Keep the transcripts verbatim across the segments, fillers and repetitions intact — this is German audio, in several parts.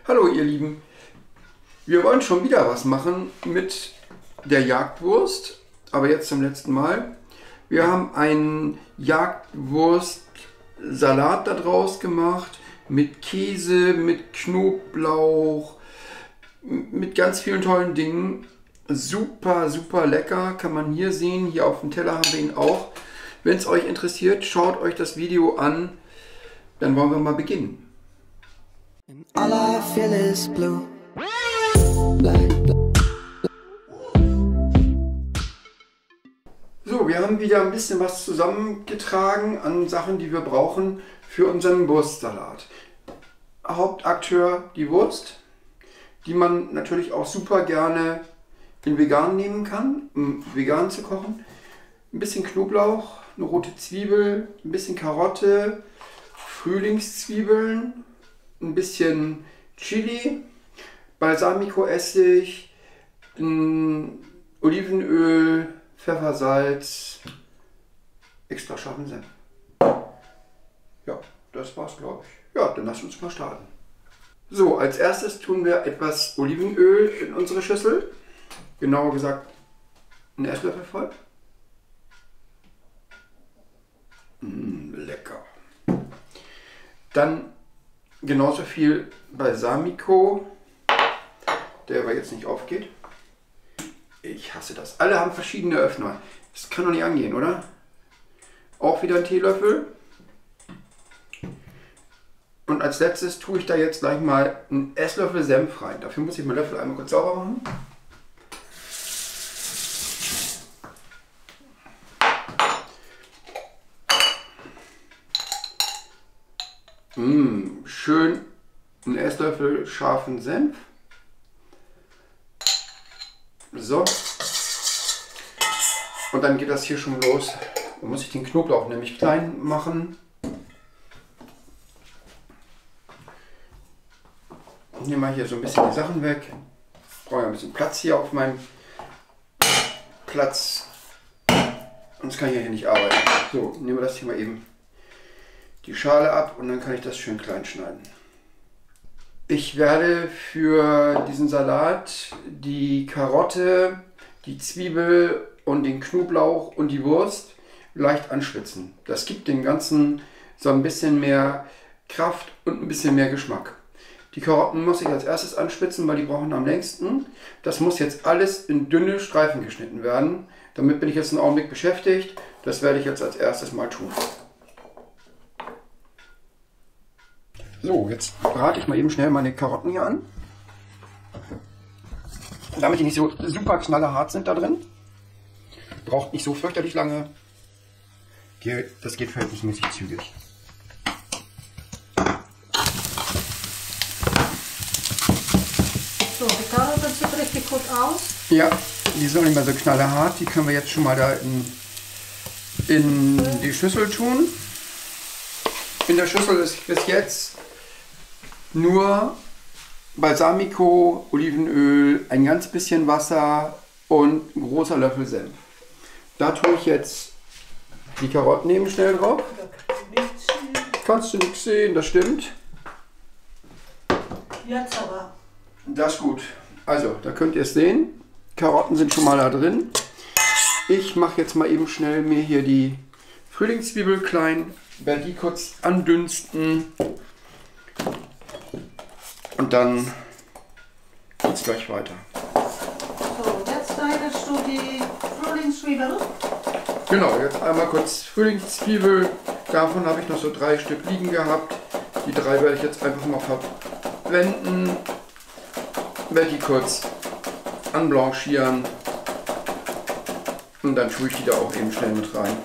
Hallo ihr Lieben, wir wollen schon wieder was machen mit der Jagdwurst, aber jetzt zum letzten Mal. Wir haben einen Jagdwurstsalat daraus gemacht mit Käse, mit Knoblauch, mit ganz vielen tollen Dingen. Super, super lecker, kann man hier sehen. Hier auf dem Teller haben wir ihn auch. Wenn es euch interessiert, schaut euch das Video an. Dann wollen wir mal beginnen. All I feel is blue. So, wir haben wieder ein bisschen was zusammengetragen an Sachen, die wir brauchen für unseren Wurstsalat. Hauptakteur die Wurst, die man natürlich auch super gerne in vegan nehmen kann, um vegan zu kochen. Ein bisschen Knoblauch, eine rote Zwiebel, ein bisschen Karotte, Frühlingszwiebeln, ein bisschen Chili, Balsamico-Essig, Olivenöl, Pfeffersalz, extra scharfen Senf. Ja, das war's, glaube ich. Ja, dann lasst uns mal starten. So, als erstes tun wir etwas Olivenöl in unsere Schüssel. Genauer gesagt, einen Esslöffel voll. Mmh, lecker. Dann genauso viel Balsamico, der aber jetzt nicht aufgeht. Ich hasse das. Alle haben verschiedene Öffner. Das kann doch nicht angehen, oder? Auch wieder ein Teelöffel. Und als letztes tue ich da jetzt gleich mal einen Esslöffel Senf rein. Dafür muss ich meinen Löffel einmal kurz sauber machen. Mmh, schön einen Esslöffel scharfen Senf. So. Und dann geht das hier schon los. Da muss ich den Knoblauch nämlich klein machen. Ich nehme mal hier so ein bisschen die Sachen weg. Ich brauche ja ein bisschen Platz hier auf meinem Platz. Sonst kann ich ja hier nicht arbeiten. So, nehmen wir das hier mal eben die Schale ab und dann kann ich das schön klein schneiden. Ich werde für diesen Salat die Karotte, die Zwiebel und den Knoblauch und die Wurst leicht anschwitzen. Das gibt dem Ganzen so ein bisschen mehr Kraft und ein bisschen mehr Geschmack. Die Karotten muss ich als erstes anschwitzen, weil die brauchen am längsten. Das muss jetzt alles in dünne Streifen geschnitten werden. Damit bin ich jetzt einen Augenblick beschäftigt. Das werde ich jetzt als erstes mal tun. So, jetzt brate ich mal eben schnell meine Karotten hier an. Damit die nicht so super knallerhart sind da drin. Braucht nicht so fürchterlich lange. Das geht verhältnismäßig zügig. So, die Karotten sieht richtig gut aus. Ja, die sind nicht mehr so knallerhart. Die können wir jetzt schon mal da in, in die Schüssel tun. In der Schüssel ist bis jetzt nur Balsamico, Olivenöl, ein ganz bisschen Wasser und ein großer Löffel Senf. Da tue ich jetzt die Karotten eben schnell drauf. Kannst du nichts sehen, das stimmt. Jetzt aber. Das ist gut. Also, da könnt ihr es sehen. Karotten sind schon mal da drin. Ich mache jetzt mal eben schnell mir hier die Frühlingszwiebel klein, werde die kurz andünsten. Und dann geht es gleich weiter. So, jetzt schneidest du die Frühlingszwiebel. Genau, jetzt einmal kurz Frühlingszwiebel. Davon habe ich noch so drei Stück liegen gehabt. Die drei werde ich jetzt einfach mal verwenden. Werde die kurz anblanchieren. Und dann tue ich die da auch eben schnell mit rein.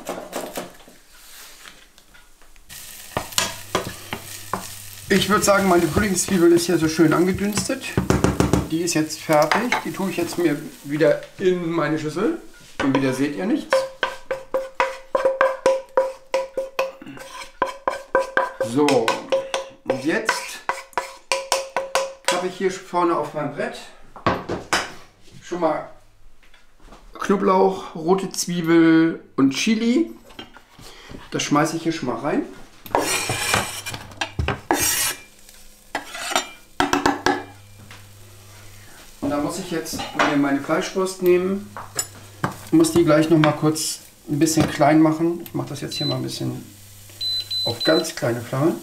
Ich würde sagen, meine Frühlingszwiebel ist hier so schön angedünstet. Die ist jetzt fertig. Die tue ich jetzt mir wieder in meine Schüssel. Und wieder seht ihr nichts. So, und jetzt habe ich hier vorne auf meinem Brett schon mal Knoblauch, rote Zwiebel und Chili. Das schmeiße ich hier schon mal rein. da muss ich jetzt mir meine Fleischwurst nehmen. Ich muss die gleich noch mal kurz ein bisschen klein machen. Ich mache das jetzt hier mal ein bisschen auf ganz kleine Flamme.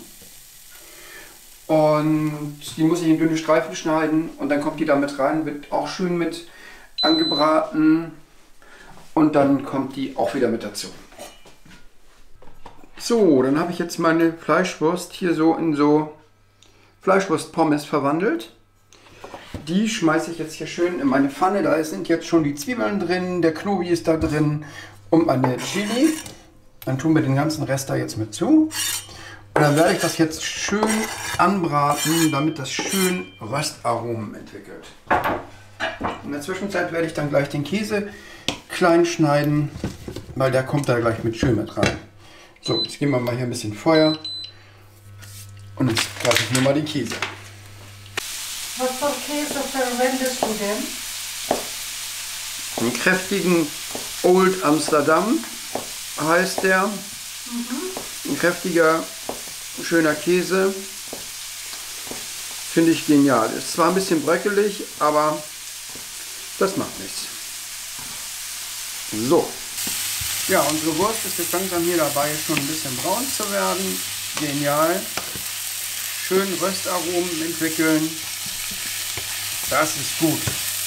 Und die muss ich in dünne Streifen schneiden und dann kommt die da mit rein, wird auch schön mit angebraten und dann kommt die auch wieder mit dazu. So, dann habe ich jetzt meine Fleischwurst hier so in so Fleischwurst-Pommes verwandelt. Die schmeiße ich jetzt hier schön in meine Pfanne. Da sind jetzt schon die Zwiebeln drin, der Knobi ist da drin und meine Chili. Dann tun wir den ganzen Rest da jetzt mit zu. Und dann werde ich das jetzt schön anbraten, damit das schön Röstaromen entwickelt. In der Zwischenzeit werde ich dann gleich den Käse klein schneiden, weil der kommt da gleich mit schön mit rein. So, jetzt geben wir mal hier ein bisschen Feuer und jetzt greife ich nur mal den Käse. Was für Käse verwendest du denn? Einen kräftigen Old Amsterdam heißt der. Mhm. Ein kräftiger, schöner Käse. Finde ich genial. Ist zwar ein bisschen bröckelig, aber das macht nichts. So. Ja, unsere Wurst ist jetzt langsam hier dabei, schon ein bisschen braun zu werden. Genial. Schön Röstaromen entwickeln. Das ist gut.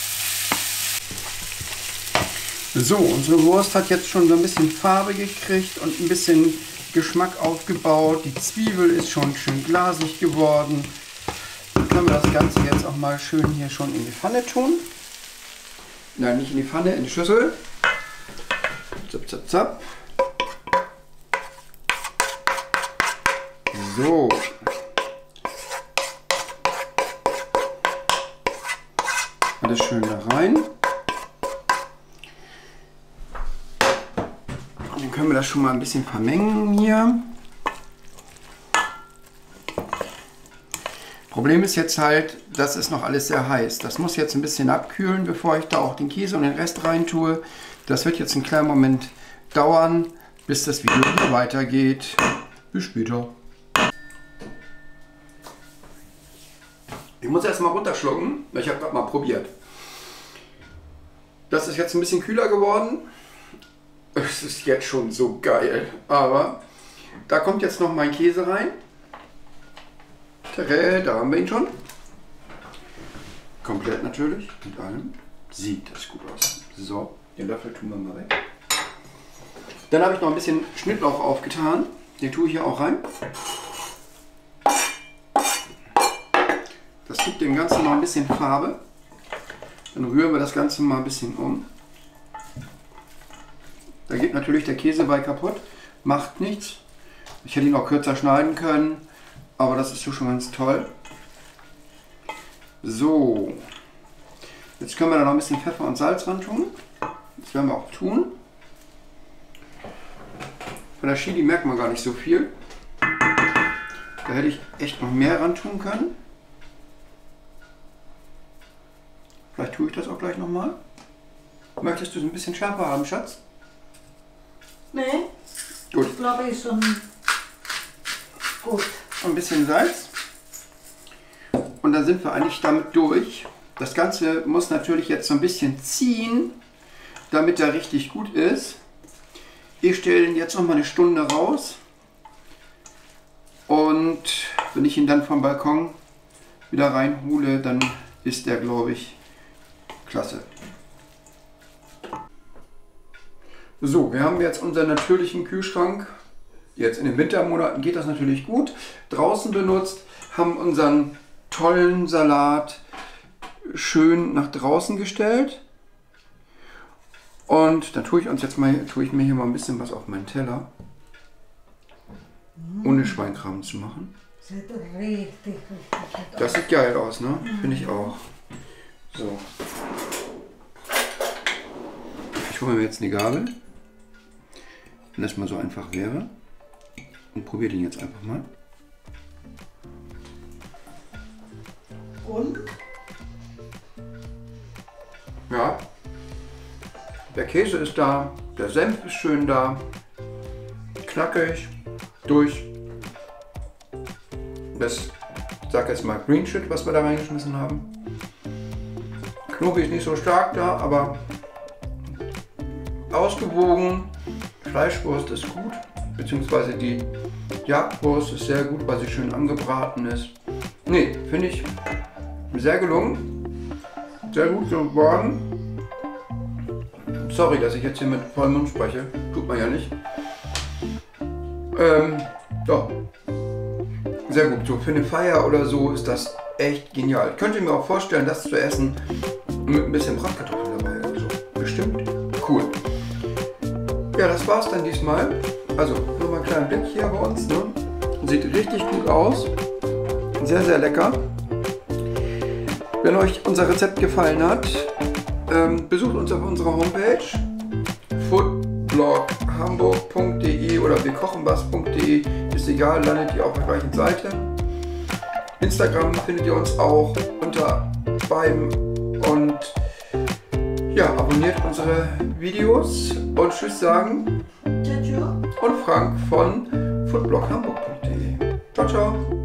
So, unsere Wurst hat jetzt schon so ein bisschen Farbe gekriegt und ein bisschen Geschmack aufgebaut. Die Zwiebel ist schon schön glasig geworden. Dann können wir das Ganze jetzt auch mal schön hier schon in die Pfanne tun. Nein, nicht in die Pfanne, in die Schüssel. Zap, zap, zap. So. Alles schön da rein. Und dann können wir das schon mal ein bisschen vermengen hier. Problem ist jetzt halt, das ist noch alles sehr heiß. Das muss jetzt ein bisschen abkühlen, bevor ich da auch den Käse und den Rest rein tue. Das wird jetzt einen kleinen Moment dauern, bis das Video wieder weitergeht. Bis später. Ich muss erst mal runterschlucken, weil ich habe gerade mal probiert. Das ist jetzt ein bisschen kühler geworden. Es ist jetzt schon so geil. Aber da kommt jetzt noch mein Käse rein. Tada, da haben wir ihn schon. Komplett natürlich, mit allem. Sieht das gut aus. So, den Löffel tun wir mal weg. Dann habe ich noch ein bisschen Schnittlauch aufgetan. Den tue ich hier auch rein. Das gibt dem Ganzen noch ein bisschen Farbe. Dann rühren wir das Ganze mal ein bisschen um. Da geht natürlich der Käse bei kaputt. Macht nichts. Ich hätte ihn auch kürzer schneiden können. Aber das ist so schon ganz toll. So. Jetzt können wir da noch ein bisschen Pfeffer und Salz ran tun. Das werden wir auch tun. Von der Chili merkt man gar nicht so viel. Da hätte ich echt noch mehr ran tun können. Vielleicht tue ich das auch gleich nochmal. Möchtest du es ein bisschen schärfer haben, Schatz? Nee. Gut. Ich glaube, ist schon gut. Ein bisschen Salz. Und dann sind wir eigentlich damit durch. Das Ganze muss natürlich jetzt so ein bisschen ziehen, damit er richtig gut ist. Ich stelle ihn jetzt noch mal eine Stunde raus. Und wenn ich ihn dann vom Balkon wieder reinhole, dann ist der, glaube ich, klasse. So, wir haben jetzt unseren natürlichen Kühlschrank. Jetzt in den Wintermonaten geht das natürlich gut. Draußen benutzt, haben unseren tollen Salat schön nach draußen gestellt. Und dann tue ich uns jetzt mal, tue ich mir hier mal ein bisschen was auf meinen Teller. Ohne Schweinkram zu machen. Sieht richtig, richtig gut aus. Das sieht geil aus, ne? Finde ich auch. So. Ich hole mir jetzt eine Gabel. Wenn das mal so einfach wäre. Und probiere den jetzt einfach mal. Und? Ja. Der Käse ist da, der Senf ist schön da. Knackig, durch. Das, ich sag jetzt mal Green Shit, was wir da reingeschmissen haben. Knobi ist nicht so stark da, aber ausgewogen. Fleischwurst ist gut, beziehungsweise die Jagdwurst ist sehr gut, weil sie schön angebraten ist. Ne, finde ich sehr gelungen. Sehr gut geworden. Sorry, dass ich jetzt hier mit vollem Mund spreche. Tut man ja nicht. Ähm, doch. Sehr gut. So für eine Feier oder so ist das echt genial. Könnt ihr mir auch vorstellen, das zu essen mit ein bisschen Bratkartoffeln dabei oder so. Bestimmt cool. Ja, das war's dann diesmal. Also, nur mal einen kleinen Blick hier bei uns. Ne? Sieht richtig gut aus. Sehr, sehr lecker. Wenn euch unser Rezept gefallen hat, ähm, besucht uns auf unserer Homepage foodblog hamburg punkt de oder wirkochenwas punkt de. Ist egal, landet ihr auf der gleichen Seite. Instagram findet ihr uns auch unter beiden und ja, abonniert unsere Videos und tschüss sagen und Frank von foodblog hamburg punkt de. Ciao, ciao.